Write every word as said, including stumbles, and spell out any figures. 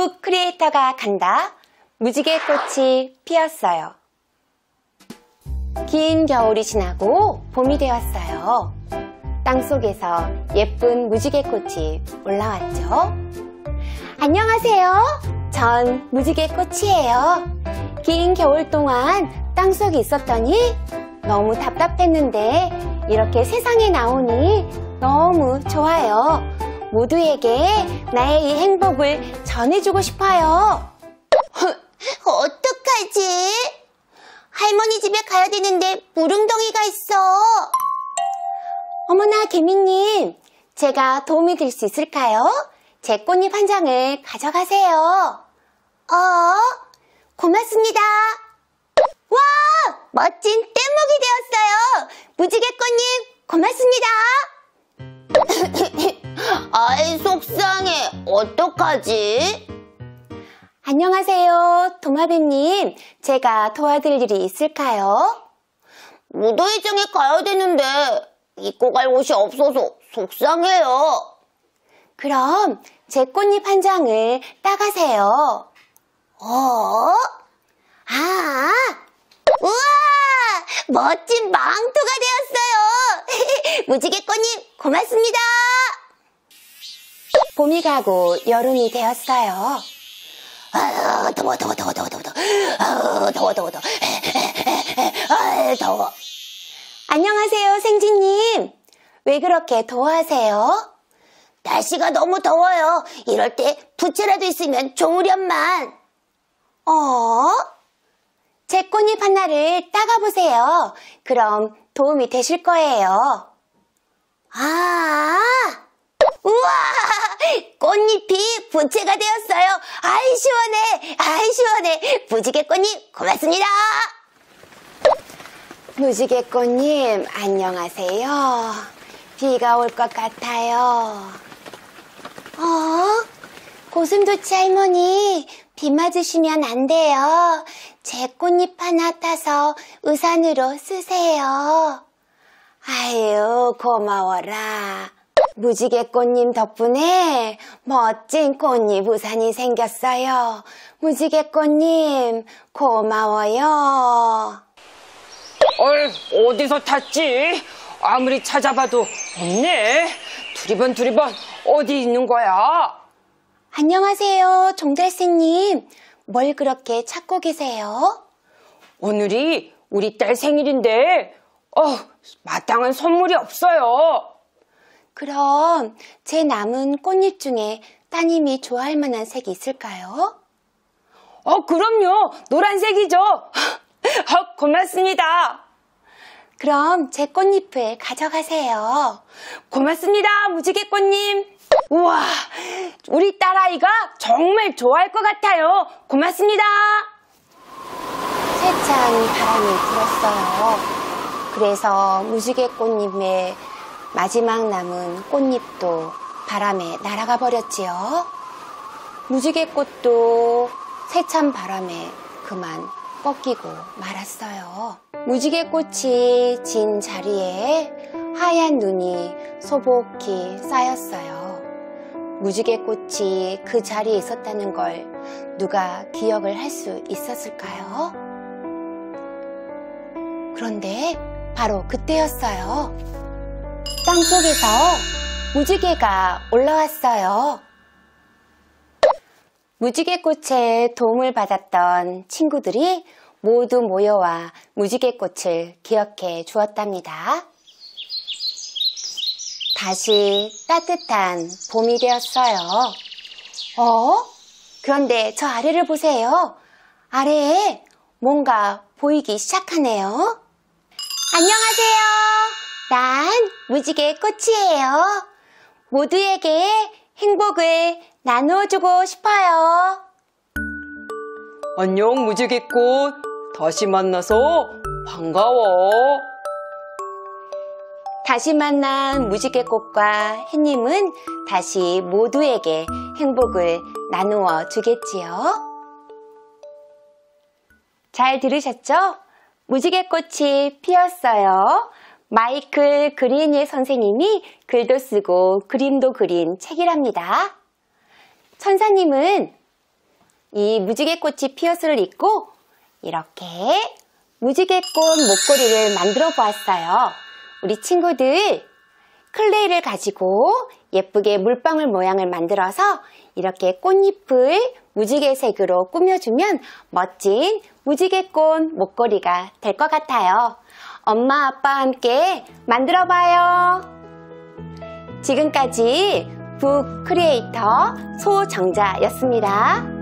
유튜브 크리에이터가 간다. 무지개꽃이 피었어요. 긴 겨울이 지나고 봄이 되었어요. 땅속에서 예쁜 무지개꽃이 올라왔죠. 안녕하세요. 전 무지개꽃이에요. 긴 겨울 동안 땅속에 있었더니 너무 답답했는데 이렇게 세상에 나오니 너무 좋아요. 모두에게 나의 이 행복을 전해주고 싶어요. 어떡하지? 할머니 집에 가야 되는데 무릉덩이가 있어. 어머나 개미님, 제가 도움이 될 수 있을까요? 제 꽃잎 한 장을 가져가세요. 어? 고맙습니다. 와! 멋진 뗏목이 되었어요. 무지개꽃잎 고맙습니다. 아이, 속상해. 어떡하지? 안녕하세요, 도마뱀님. 제가 도와드릴 일이 있을까요? 무더위장에 가야 되는데 입고 갈 옷이 없어서 속상해요. 그럼 제 꽃잎 한 장을 따가세요. 어? 아! 우와! 멋진 망토가 되었어요. 무지개꽃잎 고맙습니다. 봄이 가고 여름이 되었어요. 아, 더워, 더워, 더워, 더워, 더워, 아, 더워, 더워, 더워, 아, 더워. 안녕하세요, 생지님. 왜 그렇게 더워하세요? 날씨가 너무 더워요. 이럴 때 부채라도 있으면 좋으련만. 어? 제 꽃잎 하나를 따가보세요. 그럼 도움이 되실 거예요. 아, 우와! 꽃잎이 부채가 되었어요. 아이, 시원해. 아이, 시원해. 무지개꽃잎 고맙습니다. 무지개꽃님, 안녕하세요. 비가 올 것 같아요. 어? 고슴도치 할머니, 비 맞으시면 안 돼요. 제 꽃잎 하나 따서 우산으로 쓰세요. 아유, 고마워라. 무지개꽃님 덕분에 멋진 꽃잎 우산이 생겼어요. 무지개꽃님, 고마워요. 어이, 어디서 탔지? 아무리 찾아봐도 없네. 두리번 두리번 어디 있는 거야? 안녕하세요, 종달새님. 뭘 그렇게 찾고 계세요? 오늘이 우리 딸 생일인데 어, 마땅한 선물이 없어요. 그럼 제 남은 꽃잎 중에 따님이 좋아할 만한 색이 있을까요? 어, 그럼요. 노란색이죠. 어, 고맙습니다. 그럼 제 꽃잎을 가져가세요. 고맙습니다, 무지개꽃님. 우와, 우리 딸아이가 정말 좋아할 것 같아요. 고맙습니다. 세찬 바람이 불었어요. 그래서 무지개꽃잎의 마지막 남은 꽃잎도 바람에 날아가 버렸지요. 무지개꽃도 세찬 바람에 그만 꺾이고 말았어요. 무지개꽃이 진 자리에 하얀 눈이 소복히 쌓였어요. 무지개꽃이 그 자리에 있었다는 걸 누가 기억을 할 수 있었을까요? 그런데 바로 그때였어요. 땅속에서 무지개가 올라왔어요. 무지개꽃의 도움을 받았던 친구들이 모두 모여와 무지개꽃을 기억해 주었답니다. 다시 따뜻한 봄이 되었어요. 어? 그런데 저 아래를 보세요. 아래에 뭔가 보이기 시작하네요. 안녕하세요. 난 무지개꽃이에요. 모두에게 행복을 나누어주고 싶어요. 안녕, 무지개꽃. 다시 만나서 반가워. 다시 만난 무지개꽃과 햇님은 다시 모두에게 행복을 나누어 주겠지요. 잘 들으셨죠? 무지개꽃이 피었어요. 마이클 그린의 선생님이 글도 쓰고 그림도 그린 책이랍니다. 천사님은 이 무지개꽃이 피었을 입고 이렇게 무지개꽃 목걸이를 만들어 보았어요. 우리 친구들 클레이를 가지고 예쁘게 물방울 모양을 만들어서 이렇게 꽃잎을 무지개색으로 꾸며주면 멋진 무지개꽃 목걸이가 될 것 같아요. 엄마 아빠와 함께 만들어 봐요. 지금까지 북 크리에이터 소정자였습니다.